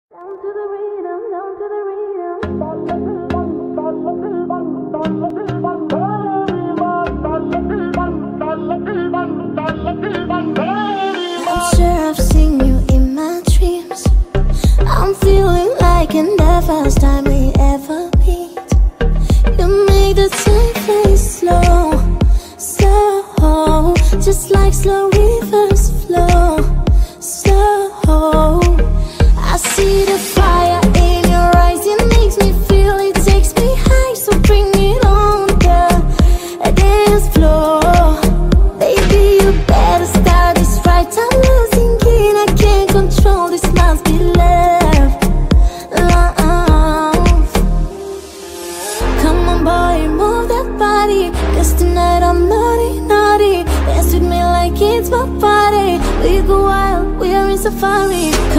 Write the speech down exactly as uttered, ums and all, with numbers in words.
Down to the rhythm, down to the rhythm. I'm sure I've seen you in my dreams. I'm feeling like in the first time we ever meet. You make the time fly slow, slow, just like slow rivers flow, slow. I see the fire in your eyes, it makes me feel, it takes me high. So bring it on the dance floor. Baby, you better start this right. I'm losing it, I can't control this, must be love, love. Come on boy, move that body, cause tonight I'm naughty, naughty. Dance with me like it's my party. We go wild, we are in safari. Come